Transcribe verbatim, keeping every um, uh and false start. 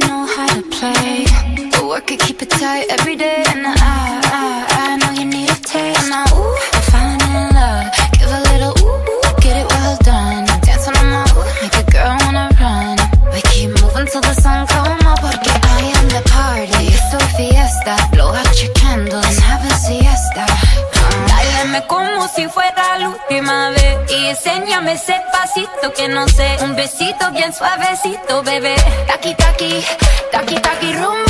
know how to play. But work it, keep it tight every day. And I, I, I know you need a taste. And I, ooh, I'm falling in love. Give a little ooh, ooh, get it well done. Dance on my ooh, make a girl wanna run. We keep moving till the sun come up. Porque I am the party, it's a fiesta. Blow out your candles and have a siesta. Báilame como si fuera la última vez y enséñame ese pasito que no sé. Un besito bien suavecito, bebé. Taki, taki, taki, taki, rumba.